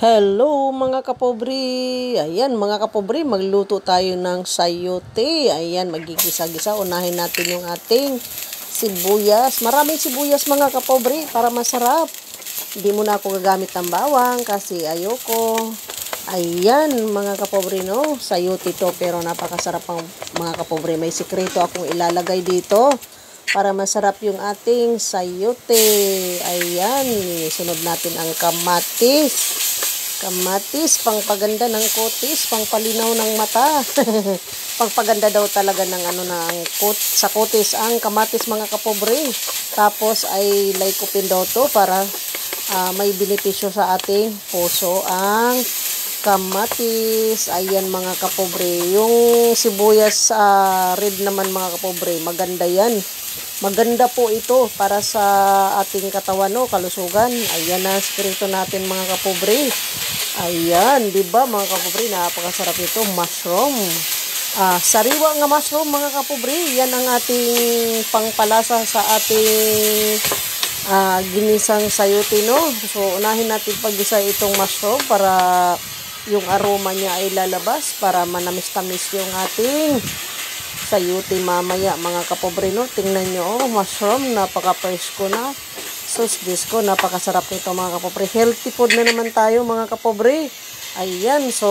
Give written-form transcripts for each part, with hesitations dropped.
Hello mga kapobre! Ayan mga kapobre, magluto tayo ng sayote. Ayan, magigisa-gisa. Unahin natin yung ating sibuyas. Maraming sibuyas mga kapobre para masarap. Hindi muna ako gagamit ng bawang kasi ayoko. Ayan mga kapobre, no? Sayote to pero napakasarap ang mga kapobre. May sikreto akong ilalagay dito para masarap yung ating sayote. Ayan, sunod natin ang kamatis. Kamatis, pangpaganda ng kutis, pangpalinaw ng mata. Pangpaganda daw talaga ng sa kutis ang kamatis mga kapobre. Tapos ay laikupin daw to para may benepisyo sa ating puso ang kamatis. Ayan mga kapobre. Yung sibuyas red naman mga kapobre, maganda yan. Maganda po ito para sa ating katawan, no, kalusugan. Ayan na spirito natin mga kapobre. Ayan, di ba mga kapobre, napakasarap ito, mushroom. Sariwa nga mushroom mga kapobre. Yan ang ating pangpalasa sa ating ginisang sayote, no. So unahin natin paggisa itong mushroom para yung aroma niya ay lalabas, para manamis-tamis yung ating sayote mamaya mga kapobre, no. Tingnan nyo, mushroom, napaka-fresh ko na. Sus, Diyos ko, napakasarap nito mga kapobre. Healthy food na naman tayo mga kapobre. Ayan, so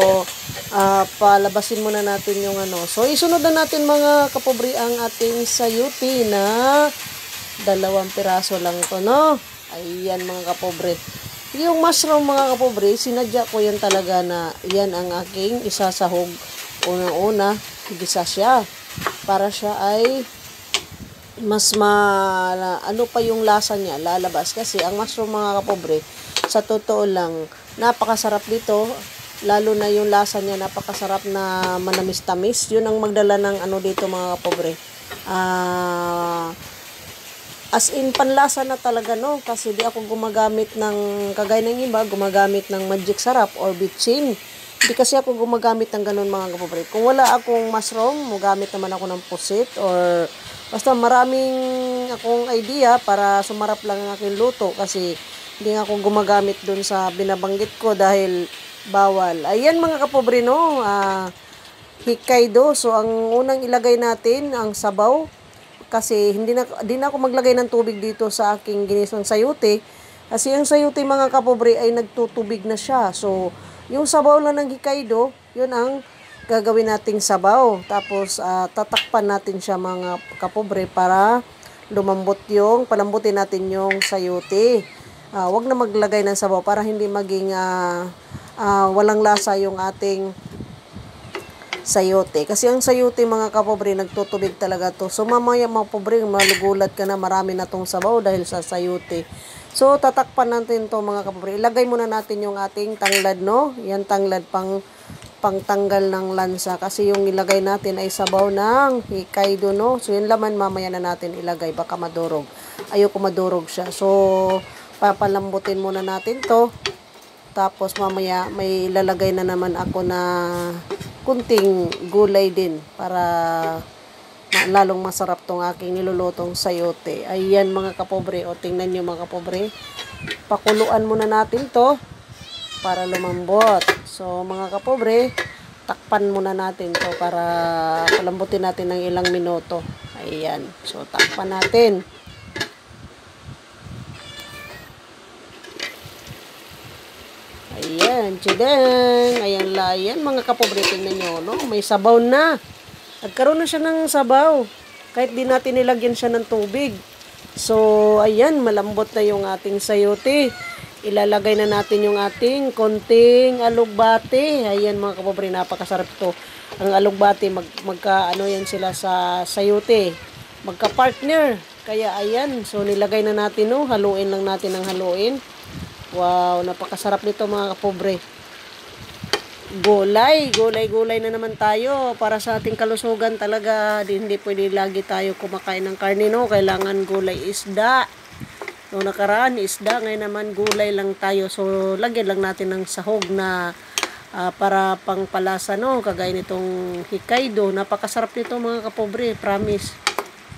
palabasin muna natin yung So isunod na natin mga kapobre ang ating sayote na 2 piraso lang to, no. Ayan mga kapobre. Yung mushroom mga kapobre, sinadya ko yan talaga na yan ang aking isasahog. Unang-una, gisa siya para siya ay mas ano pa yung lasa niya lalabas, kasi ang mushroom mga kapobre, sa totoo lang napakasarap dito, lalo na yung lasa niya napakasarap na manamis-tamis. Yun ang magdala ng dito mga kapobre, as in panlasa na talaga, no, kasi di ako gumagamit ng kagaya ng iba, gumagamit ng magic sarap or bitchin. Hindi kasi ako gumagamit ng ganun mga kapobre. Kung wala akong mushroom, gumagamit naman ako ng pusit or basta maraming akong idea para sumarap lang ang aking luto, kasi hindi nga ako gumagamit dun sa binabanggit ko dahil bawal. Ayan mga kapobre, no, Hokkaido. So ang unang ilagay natin ang sabaw, kasi hindi na ako maglagay ng tubig dito sa aking ginisang sayote, kasi ang sayote mga kapobre ay nagtutubig na siya. So yung sabaw lang ng Hokkaido, yun ang gagawin nating sabaw. Tapos tatakpan natin siya mga kapobre para palambutin natin yung sayote. Wag na maglagay ng sabaw para hindi maging walang lasa yung ating sayote. Kasi ang sayote mga kapobre, nagtutubig talaga to. So mamaya mga kapobre, malugulat ka na, marami na tong sabaw dahil sa sayote. So tatakpan natin to mga kapobre. Ilagay muna natin yung ating tanglad, no. Yan tanglad pangtanggal ng lansa, kasi yung ilagay natin ay sabaw ng Hokkaido, no. So yung laman mamaya na natin ilagay, baka madurog. Ayoko madurog siya. So papalambutin muna natin to. Tapos mamaya may lalagay na naman ako na kunting gulay din para lalong masarap tong aking nilulutong sayote. Ayan mga kapobre, o tingnan nyo mga kapobre, pakuluan muna natin to para lumambot. So mga kapobre, takpan muna natin to para palambutin natin ng ilang minuto. Ayan, so takpan natin. Ayan, chideng. Ayan mga kapobre, tingnan nyo, no? May sabaw na. Nagkaroon na siya ng sabaw, kahit di natin nilagyan siya ng tubig. So ayan, malambot na yung ating sayote. Ilalagay na natin yung ating konting alugbate. Ayan mga kapobre, napakasarap to. Ang alugbate, yan sila sa sayote, magka-partner. Kaya ayan, so nilagay na natin, no, haluin lang natin ng haluin. Wow, napakasarap nito mga kapobre. Gulay na naman tayo para sa ating kalusugan talaga. Hindi pwede lagi tayo kumakain ng karne, no. Kailangan gulay, isda. Noong nakaraan, isda. Ngayon naman, gulay lang tayo. So, lagyan lang natin ng sahog na para pangpalasa, no. Kagaya nitong Hokkaido. Napakasarap nito mga kapobre, promise.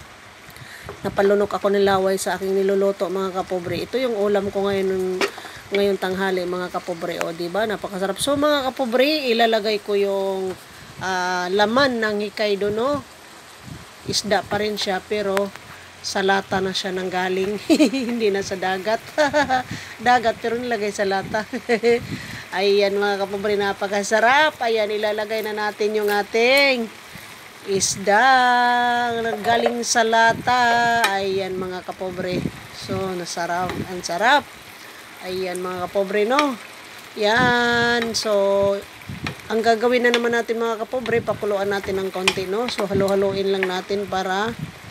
Napalunok ako ng laway sa aking niluluto mga kapobre. Ito yung ulam ko ngayon ngayong tanghali mga kapobre. O diba, napakasarap. So mga kapobre, ilalagay ko yung laman ng Hokkaido, no? Isda pa rin siya, pero sa lata na siya nang galing. Hindi na sa dagat. Dagat, pero nilagay sa lata. Ayan mga kapobre, napakasarap. Ayan, ilalagay na natin yung ating isda galing sa lata. Ayan mga kapobre. So, nasarap. Ang sarap. Ayan mga kapobre, no? Yan. So, ang gagawin na naman natin mga kapobre, pakuluan natin ng konti, no? So, halo-haloin lang natin para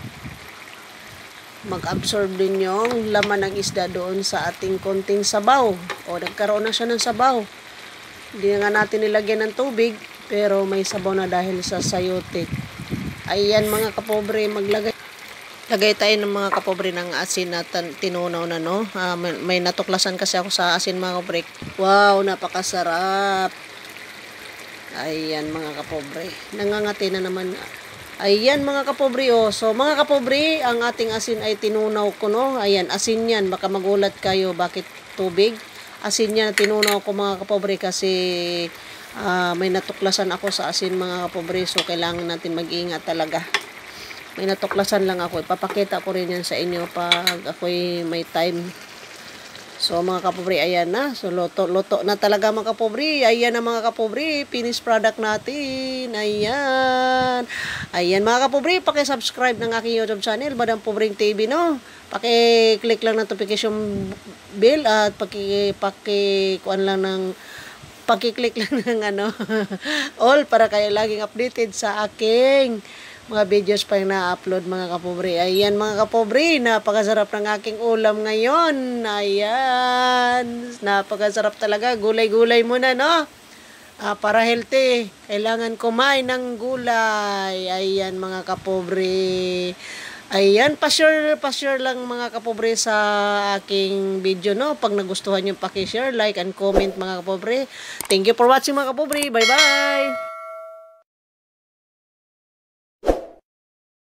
mag-absorb din yung laman ng isda doon sa ating konting sabaw. O, nagkaroon na siya ng sabaw. Hindi na nga natin nilagyan ng tubig, pero may sabaw na dahil sa sayote. Ayan mga kapobre, lagay tayo ng mga kapobre ng asin na tinunaw na, no? May natuklasan kasi ako sa asin mga kapobre. Wow, napakasarap. Ayan mga kapobre. Nangangati na naman. Ayan mga kapobre, oh. So mga kapobre, ang ating asin ay tinunaw ko, no? Ayan, asin yan. Baka magulat kayo bakit tubig. Asin yan, tinunaw ko mga kapobre kasi may natuklasan ako sa asin mga kapobre. So kailangan natin mag-iingat talaga. May natuklasan lang ako. Ipapakita ko rin yan sa inyo pag ako'y may time. So mga kapobre, ayan na. So luto na talaga mga kapobre. Ayan na mga kapobre. Finished product natin. Ayan. Ayan mga kapobre. Paki-subscribe ng aking YouTube channel, Madam Pobring TV, no? Paki-click lang ng notification bell at paki-kuan lang ng paki-click lang ng all para kayo laging updated sa aking mga videos pa yung na-upload mga kapobre. Ayan mga kapobre, napakasarap ng aking ulam ngayon. Ayan, napakasarap talaga. Gulay-gulay muna, no? Para healthy, kailangan kumain ng gulay. Ayan mga kapobre. Ayan, pa-share lang mga kapobre sa aking video, no? Pag nagustuhan nyo, paki-share, like, and comment mga kapobre. Thank you for watching mga kapobre. Bye-bye!